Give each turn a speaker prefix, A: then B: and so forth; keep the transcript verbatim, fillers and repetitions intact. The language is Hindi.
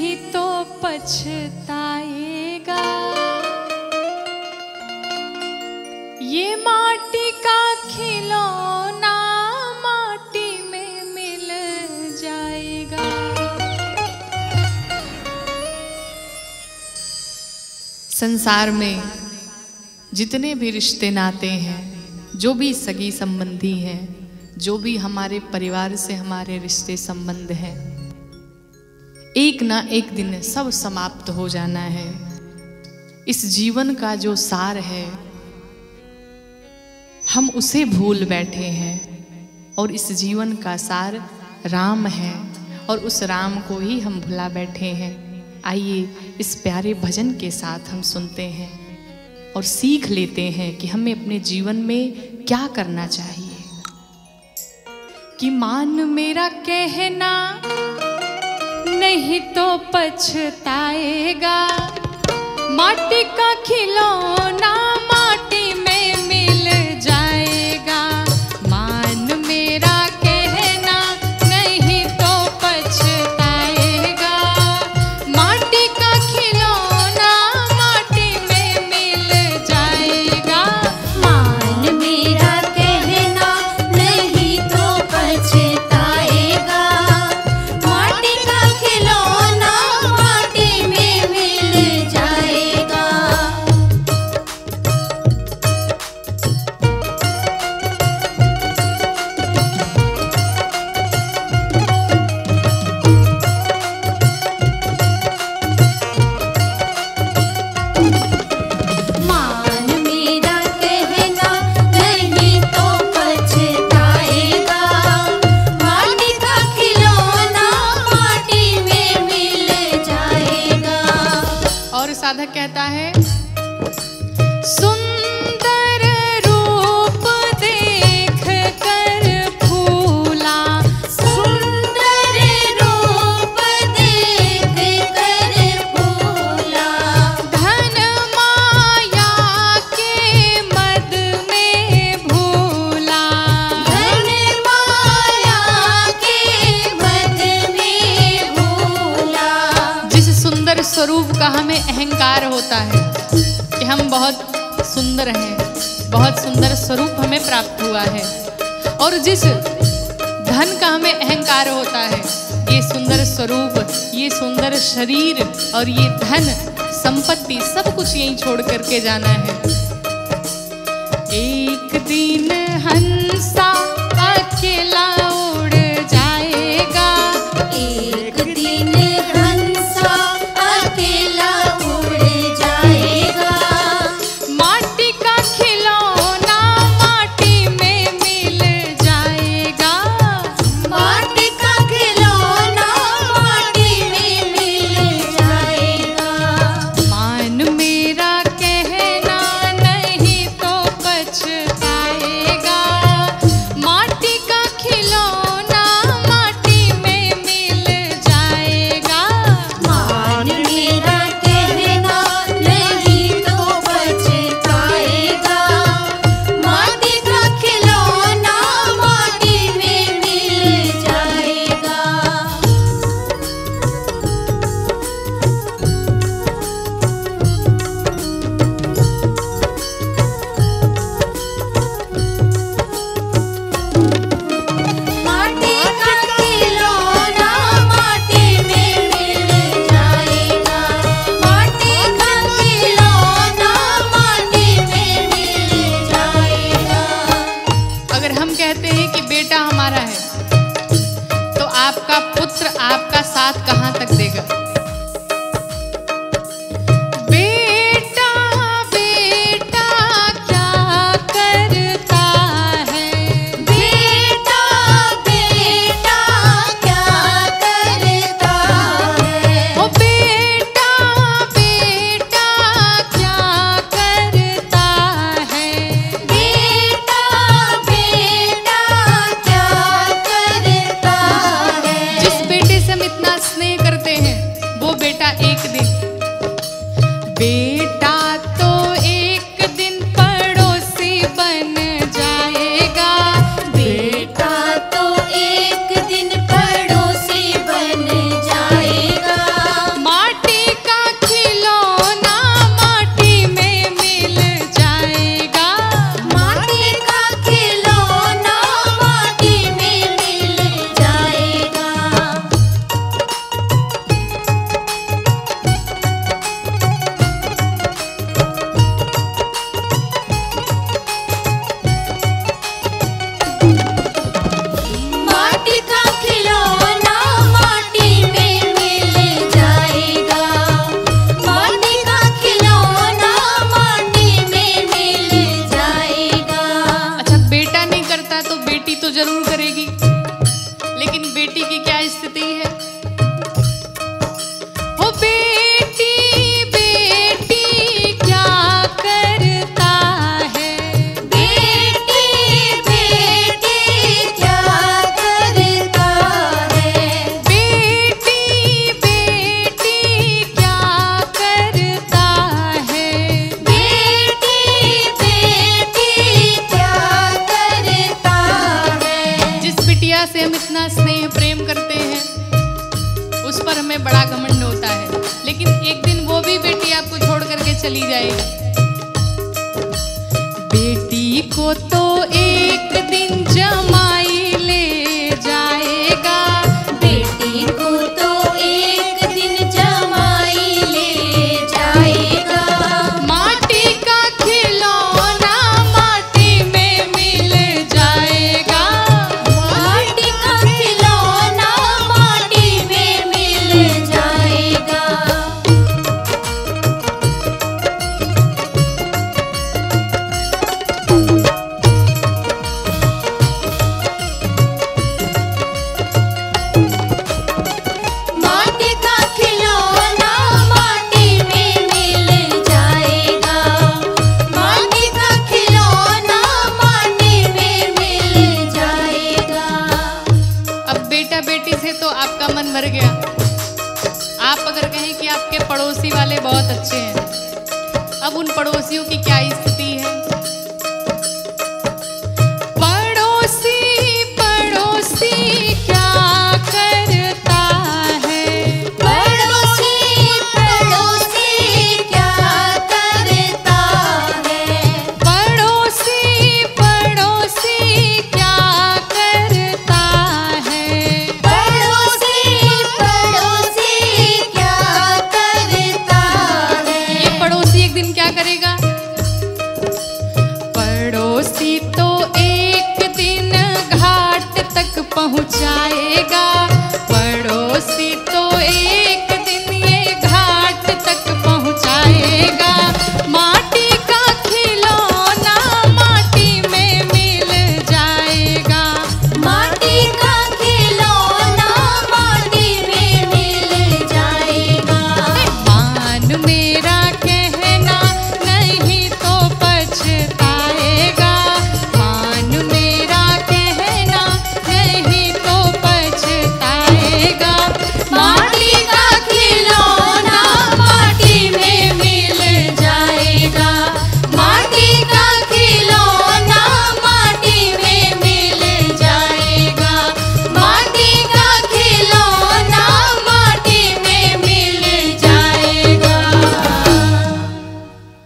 A: नहीं तो पछताएगा। ये माटी का खिलौना माटी में मिल जाएगा। संसार में जितने भी रिश्ते नाते हैं, जो भी सगी संबंधी हैं, जो भी हमारे परिवार से हमारे रिश्ते संबंध हैं, एक ना एक दिन सब समाप्त हो जाना है। इस जीवन का जो सार है हम उसे भूल बैठे हैं, और इस जीवन का सार राम है, और उस राम को ही हम भुला बैठे हैं। आइए इस प्यारे भजन के साथ हम सुनते हैं और सीख लेते हैं कि हमें अपने जीवन में क्या करना चाहिए। कि मान मेरा कहना नहीं तो पछताएगा, माटी का खिलौना माटी में मिल जाएगा। मान मेरा कहना नहीं तो पछताएगा, माटी का खिलौना माटी में मिल जाएगा।
B: मान मेरा कहना नहीं तो पछताएगा, माटी का खिलौना माटी में मिल जाएगा। मान मेरा कहना नहीं तो पछताएगा, माटी का खिलौना माटी में मिल जाएगा।
A: और साधक कहता है, सुंदर रूप देख कर फूला,
B: सुंदर रूप देख कर फूला,
A: धन माया के मद में भूला।
B: धन माया के मद में भूला।
A: जिस सुंदर स्वरूप का हमें अहंकार होता है कि हम बहुत सुंदर हैं, बहुत सुंदर स्वरूप हमें प्राप्त हुआ है, और जिस धन का हमें अहंकार होता है, ये सुंदर स्वरूप, ये सुंदर शरीर और ये धन संपत्ति सब कुछ यहीं छोड़ करके जाना है। एक दिन हंसा अकेला उड़ जाएगा,
B: एक दिन हंसा अकेला उड़ जाएगा,
A: माटी का खिलौना माटी में मिल जाएगा।
B: माटी का खिलौना माटी में मिल जाएगा।
A: मान मेरा कहना नहीं तो पछताएगा, माटी का खिलौना माटी में मिल जाएगा।
B: मान मेरा कहना नहीं तो पछताएगा, माटी का खिलौना माटी में मिल जाएगा। माटी का खिलौना माटी में मिल जाएगा, माटी का खिलौना माटी में मिल जाएगा।
A: अगर हम कहते हैं कि बेटा हमारा है, तो आपका पुत्र आपका साथ कहाँ तक देगा? बेटा बेटा क्या करता है,
B: बेटा बेटा क्या करता है,
A: ओ बेटा बेटा क्या करता है।
B: बेटा बेटा क्या करता है।
A: जिस बेटे से हम इतना स्नेह करते हैं, वो बेटा एक दिन, बेटा तो एक दिन पड़ोसी बन जाएगा।
B: बेटा तो एक दिन पड़ोसी बन जाएगा,
A: लेकिन एक दिन वो भी बेटी आपको छोड़ करके चली जाएगी। बेटी को तो एक दिन जमाई ले जाएगा,
B: बेटी को तो एक दिन जमाई ले जाएगा।
A: माटी का खिलौना माटी में मिल जाएगा,
B: माटी का खिलौना माटी में मिल जाएगा। माटी का खिलौना माटी में मिल जाएगा, माटी का खिलौना माटी में मिल जाएगा।
A: अब बेटा बेटी से तो आपका मन भर गया। आप अगर कहें कि आपके पड़ोसी वाले बहुत अच्छे हैं, अब उन पड़ोसियों की क्या स्थिति है?